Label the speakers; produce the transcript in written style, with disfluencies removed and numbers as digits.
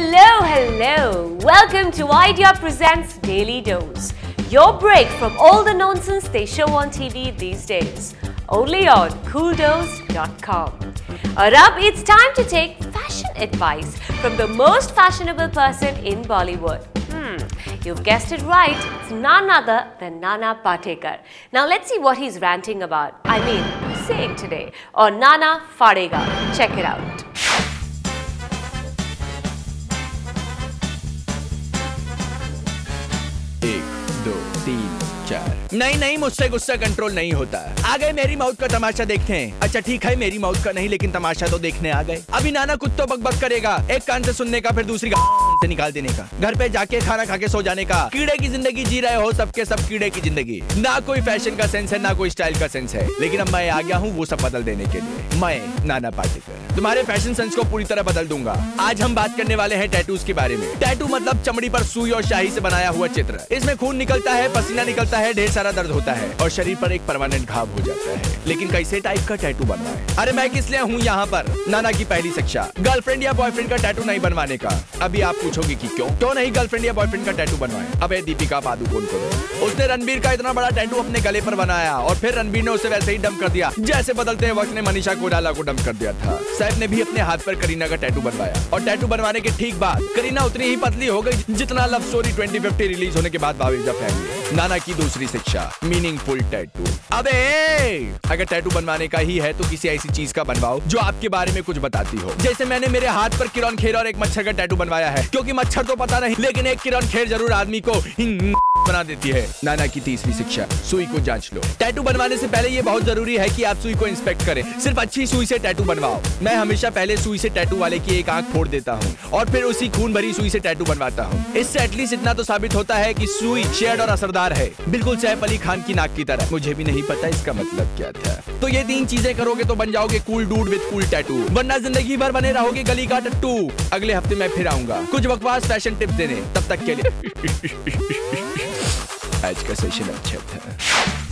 Speaker 1: Hello. Welcome to Idea Presents Daily Dose, your break from all the nonsense they show on TV these days. Only on Cooldose.com. और अब it's time to take fashion advice from the most fashionable person in Bollywood. You've guessed it right, it's none other than Nana Patekar. Now let's see what he's ranting about. Saying today on Nana Fadega. Check it out.
Speaker 2: नहीं मुझसे गुस्सा control नहीं होता। आ गए मेरी मौत का तमाशा देखते हैं। अच्छा ठीक है मेरी मौत का नहीं, लेकिन तमाशा तो देखने आ गए। अभी नाना कुछ तो बकबक करेगा, एक कान से सुनने का फिर दूसरी से निकाल देने का, घर पे जाके खाना खा के सो जाने का। कीड़े की जिंदगी जी रहे हो, सबके सब कीड़े की जिंदगी। ना कोई फैशन का सेंस है, ना कोई स्टाइल का सेंस है, लेकिन अब मैं आ गया हूँ वो सब बदल देने के लिए। मैं नाना पाटेकर तुम्हारे फैशन सेंस को पूरी तरह बदल दूंगा। आज हम बात करने वाले हैं टैटूज के बारे में। टैटू मतलब चमड़ी पर सुई और शाही से बनाया हुआ चित्र। इसमें खून निकलता है, पसीना निकलता है, ढेर सारा दर्द होता है और शरीर पर एक परमानेंट घाव हो जाता है। लेकिन कैसे टाइप का टैटू बनना है? अरे मैं किस लिए हूँ यहाँ पर? नाना की पहली शिक्षा, गर्लफ्रेंड या बॉयफ्रेंड का टैटू नहीं बनवाने का। अभी आप पूछोगे कि क्यों नहीं गर्लफ्रेंड या बॉयफ्रेंड का टैटू बनवाए? अबे दीपिका पादुकोण को उसने रणबीर का इतना बड़ा टैटू अपने गले पर बनाया और फिर रणबीर ने उसे वैसे ही डंप कर दिया जैसे बदलते वक्त ने मनीषा कोइराला को डंप कर दिया था। सैफ ने भी अपने हाथ पर करीना का टैटू बनवाया और टैटू बनवाने के ठीक बाद करीना उतनी ही पतली हो गई जितना लव स्टोरी 2050 रिलीज होने के बाद बाविजा फैमिली। नाना की दूसरी शिक्षा, मीनिंगफुल टैटू। अबे अगर टैटू बनवाने का ही है तो किसी ऐसी चीज का बनवाओ जो आपके बारे में कुछ बताती हो। जैसे मैंने मेरे हाथ पर किरण खेर और एक मच्छर का टैटू बनवाया है, क्योंकि मच्छर तो पता नहीं लेकिन एक किरण खेर जरूर आदमी को बना देती है। नाना की तीसरी शिक्षा, सुई को जांच लो। टैटू बनवाने से पहले ये बहुत जरूरी है कि आप सुई को इंस्पेक्ट करें। सिर्फ अच्छी सुई से टैटू बनवाओ। मैं हमेशा पहले सुई से टैटू वाले की एक आंख फोड़ देता हूँ और फिर उसी खून भरी सुई से टैटू बनवाता हूँ। इससे एटलीस्ट इतना तो साबित होता है कि सुई शेड और असरदार है, बिल्कुल सैफ अली खान की नाक की तरह। मुझे भी नहीं पता इसका मतलब क्या था। तो ये तीन चीजें करोगे तो बन जाओगे cool dude with cool tattoo, वरना जिंदगी भर बने रहोगे गली का टट्टू। अगले हफ्ते मैं फिर आऊंगा कुछ बकवास फैशन टिप्स देने। तब तक के लिए आज का सेशन अच्छा था।